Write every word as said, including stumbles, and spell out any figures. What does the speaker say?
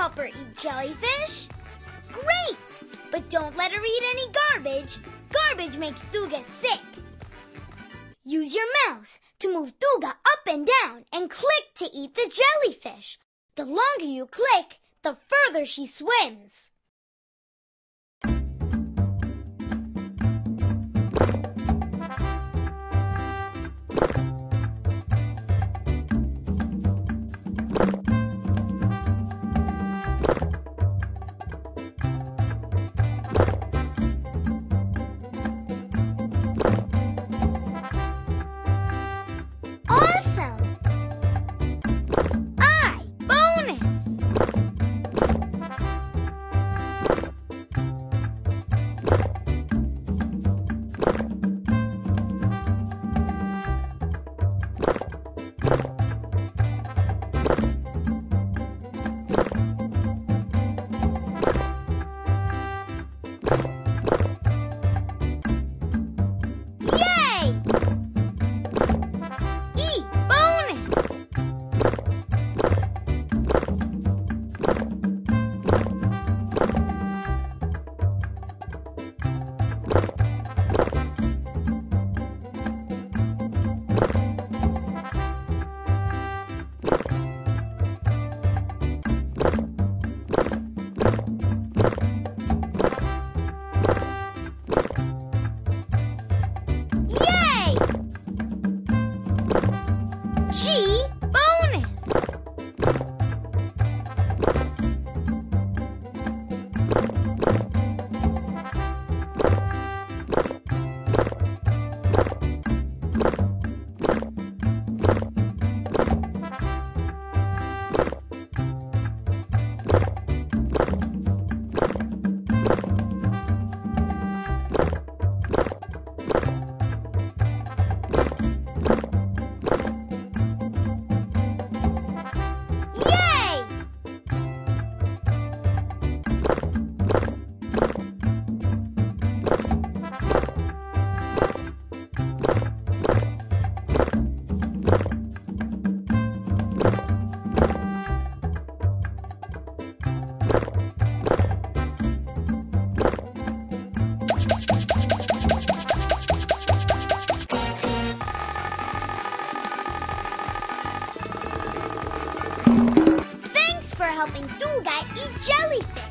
help her eat jellyfish? Great! But don't let her eat any garbage. Garbage makes Tuga sick. Use your mouse to move Tuga up and down and click to eat the jellyfish. The longer you click, the further she swims. Thanks for helping Tuga eat jellyfish.